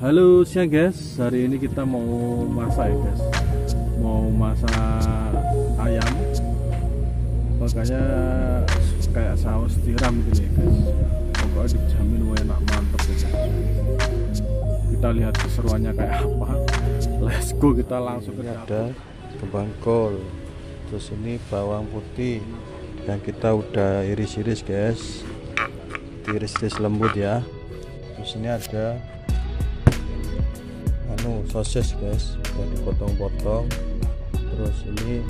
Halo siang guys, hari ini kita mau masak ya guys. Mau masak ayam, makanya kayak saus tiram gini guys. Pokoknya dijamin enak mantep ya guys. Kita lihat keseruannya kayak apa. Let's go, kita langsung ke ada kembang kol, terus ini bawang putih yang kita udah iris-iris guys, iris-iris lembut ya. Terus ini ada sosis guys, udah dipotong-potong. Terus ini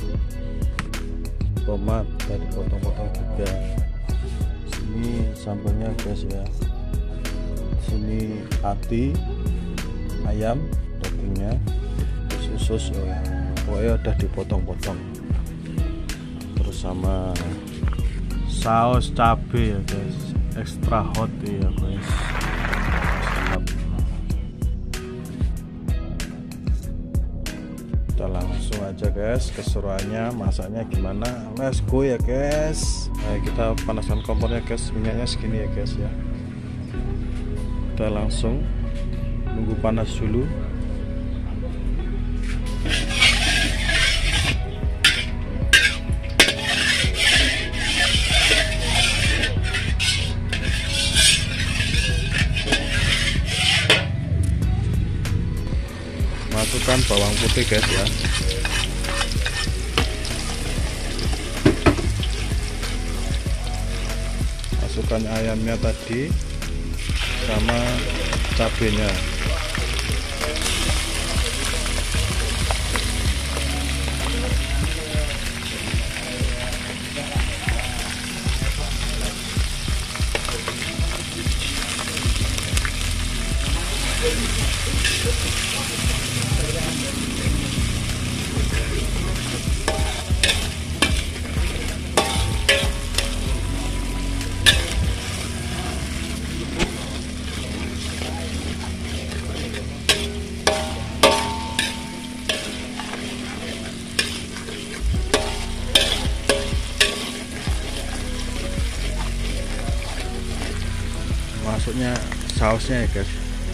tomat udah dipotong-potong juga. Sini sambelnya guys ya. Sini hati ayam dagingnya, terus usus ya, pokoknya udah dipotong-potong. Terus sama saus cabe ya guys, extra hot ya guys. Kita langsung aja guys, keseruannya masaknya gimana, let's go ya guys. Nah, kita panaskan kompornya guys, minyaknya segini ya guys ya. Kita langsung nunggu panas dulu. Masukkan bawang putih guys ya. Masukkan ayamnya tadi sama cabenya. Masuknya sausnya ya guys,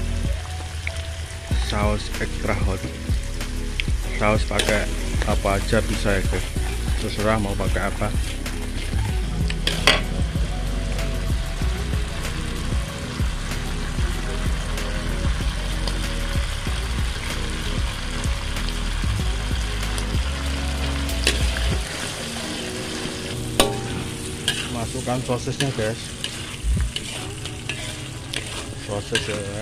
saus extra hot. Saus pakai apa aja bisa ya guys, terserah mau pakai apa. Masukkan sosisnya guys, sosis ya.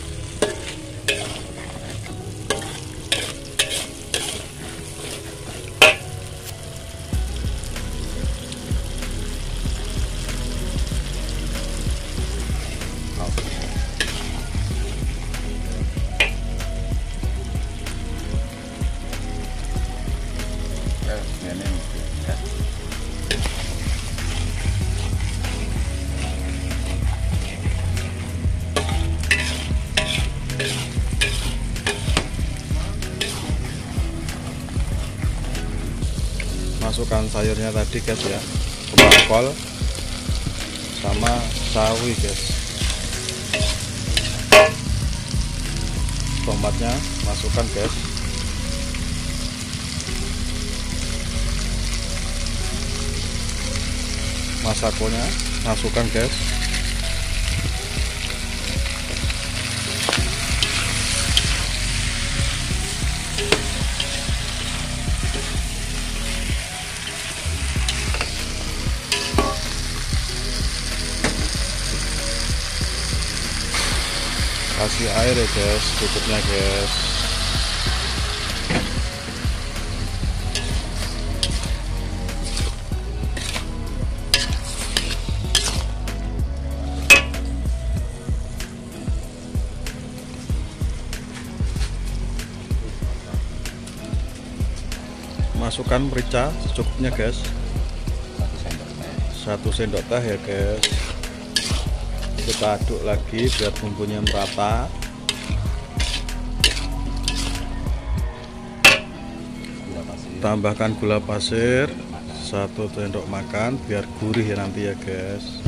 Masukkan sayurnya tadi guys ya, kembang kol sama sawi guys. Tomatnya masukkan guys. Masakonya masukkan guys. Kasih air ya guys, cukupnya guys. Masukkan merica secukupnya guys, 1 sendok teh ya guys. Kita aduk lagi biar bumbunya merata. Tambahkan gula pasir 1 sendok makan biar gurih ya nanti ya guys.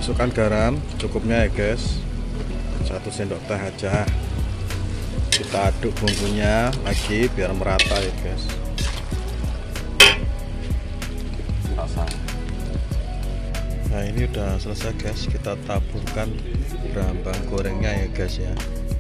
masukkan garam cukupnya ya guys, 1 sendok teh aja. Kita aduk bumbunya lagi biar merata ya guys. Nah ini udah selesai guys, kita taburkan berambang gorengnya ya guys ya.